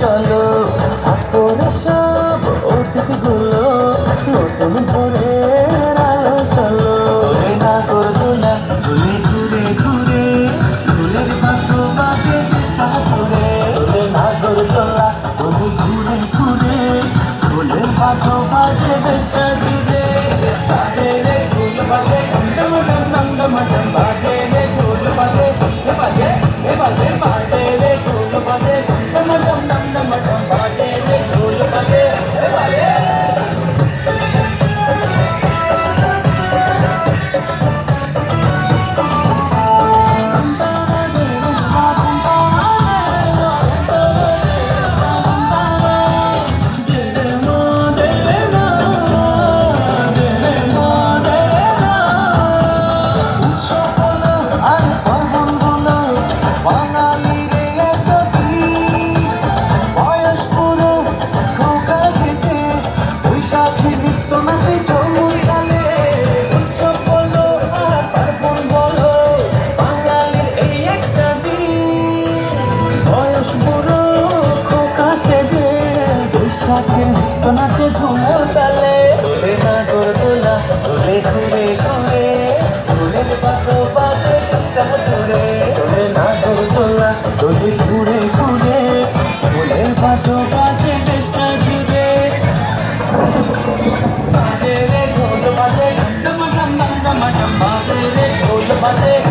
চলো তারপরে সব অতীতগুলো নতুন করে আলো চলো না করবো না ঘুরে ঘুরে ঘুরে ঘুরের ভাগ্য বাজে ঘুরে না করবো না ঘুরে ঘুরে ঘুরে ঘুরের ভাগ্য বাজে দেশটা জুড়ে বাজে রে ঢোল বাজে ডম ডম ডম ডম ডম বাজে রে ঢোল বাজে বাজে বাজে বাজে রে ঢোল বাজে ডম ডম ডম ডম ডম বাজে রে ঢোল বাজে বাজে সাথে নৃত্য নাচে ঝুমুর তালে দোলে না দোলা দোলে ঘুরে ঘুরে দোলের পাতো বাজে দেশটা জুড়ে দোলে না দোলা দোলে ঘুরে ঘুরে দোলের পাতো বাজে দেশটা জুড়ে বাজে রে ঢোল বাজে ডম ডম ডম ডম ডম বাজে রে ঢোল বাজে